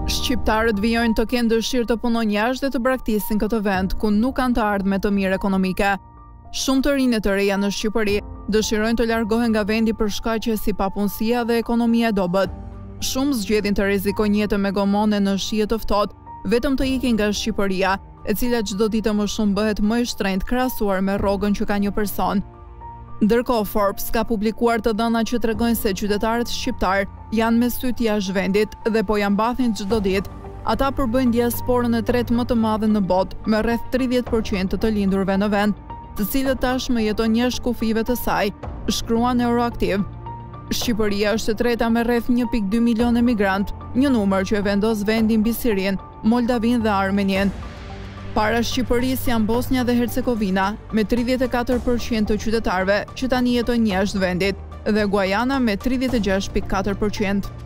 Shqiptarët vijojnë të kenë dëshirë të punojnë jashtë dhe të braktisin këtë vend ku nuk kanë të ardhme të mirë ekonomike. Shumë të rinj e të reja në Shqipëri dëshirojnë të largohen nga vendi për shkaqe si papunësia dhe ekonomia e dobët. Shumë zgjedhin të rrezikojnë jetën me gomone në shije të ftohtë, vetëm të ikin nga Shqipëria, e cila çdo ditë më shumë bëhet më e shtrenjtë krahasuar me rrogën që ka një person. Ndërkohë, Forbes ka publikuar të dhëna që tregojnë se qytetarët shqiptar janë me sytë jashtë vendit dhe po ja mbathin çdo ditë. Ata përbëjnë diasporën e tretë më të madhe në botë, me rreth 30% të lindurve në vend, të cilët tashmë jeton jashtë kufive të saj, shkruan Euroaktiv. Shqipëria është e treta me rreth 1.2 milion emigrant, një numër që e vendos vendin mbi Sirinë, Moldavin dhe Armenien. Para Shqipërisë janë Bosnia dhe Hercegovina, me 34% të qytetarëve që tani jetojnë jashtë vendit, dhe Guajana me 36.4%.